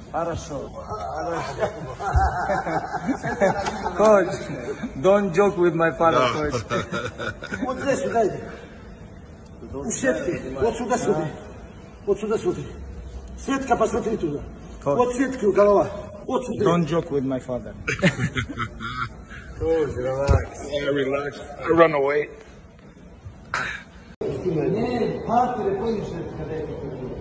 Хорошо. Coach, don't joke with my father, coach. Вот здесь сюда иди. У сетки. Вот сюда смотри. Вот сюда смотри. Сетка, посмотри туда. Coach. Вот сетки у голова. Вот сюда. Don't joke with my father. Coach, relax. Yeah, relax. I run away. Не, партия, помнишь, когда я покажу?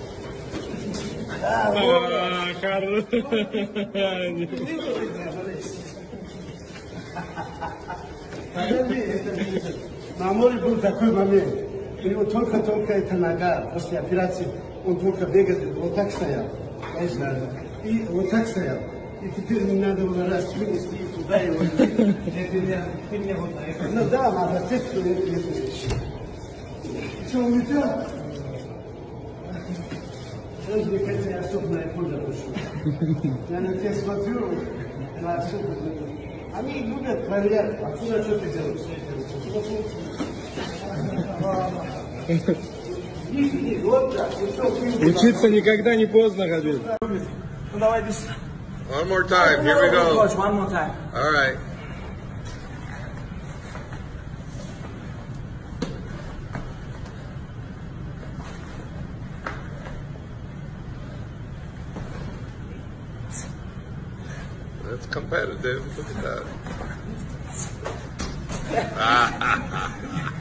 На море был такой момент. У него только эта нога после операции, он только бегает, вот так стоял. И вот так стоял. И теперь не надо было раз вынести и туда его. Ты меня вот так. Ну да, надо ответить, что это не вещи. Что, улетел? Мне кажется, я особенная польза пошел. Я на тебя смотрю, на особенную. Они любят проверять, откуда что ты делаешь. Учиться никогда не поздно, Хабиб. Ну давай без... One more time. Here we go. Coach, one more time. All right. That's competitive. Look at that.